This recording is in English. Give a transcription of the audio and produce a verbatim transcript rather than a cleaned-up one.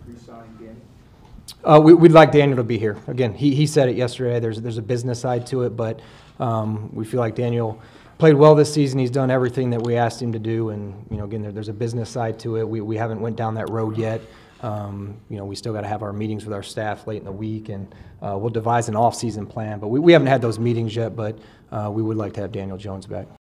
re-signing Danny? Uh, we, we'd like Daniel to be here. Again, he, he said it yesterday. There's there's a business side to it, but um, we feel like Daniel played well this season. He's done everything that we asked him to do, and you know, again, there, there's a business side to it. We we haven't went down that road yet. Um, you know, we still got to have our meetings with our staff late in the week, and uh, we'll devise an off-season plan. But we, we haven't had those meetings yet. But uh, we would like to have Daniel Jones back.